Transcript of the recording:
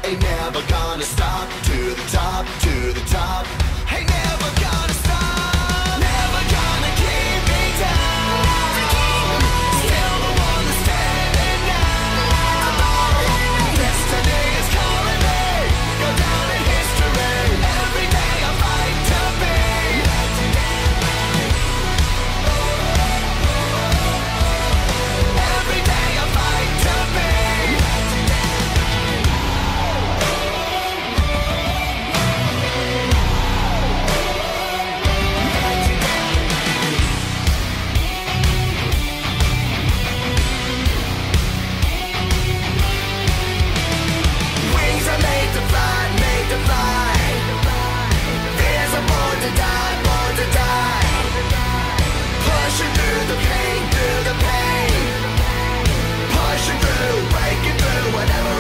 Ain't never gonna stop. To the top, to the top. Ain't never gonna stop. Never gonna keep me down. Still the one that's standing now. Destiny is calling me. Go down in history. Every day I fight to be. Every day I fight to be. Wings are made to fly, made to fly. Fears are born to die, born to die. Pushing through the pain, through the pain. Pushing through, breaking through, whatever